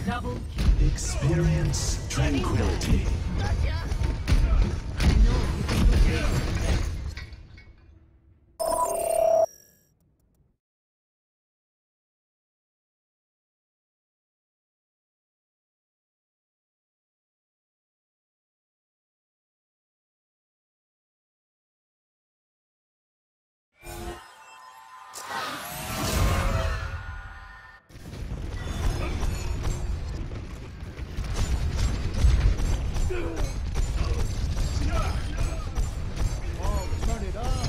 Double. Experience tranquility. Turn it up.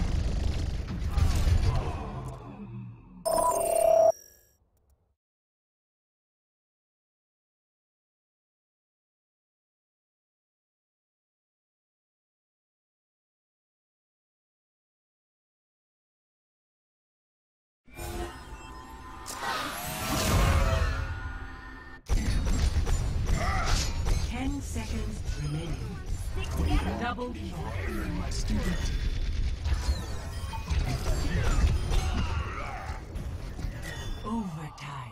10 seconds remaining. Double kill. My student. Overtime.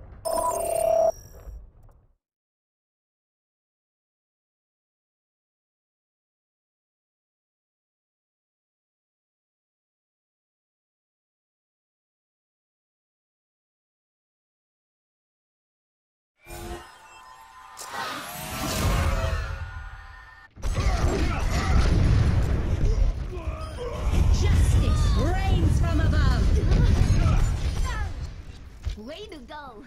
Justice reigns from above. Way to go.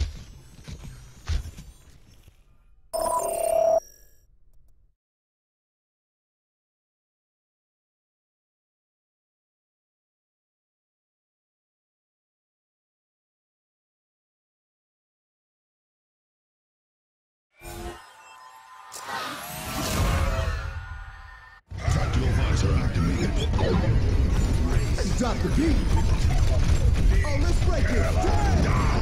Tactical visor activated. Drop the beat. Oh, let's break it. Damn.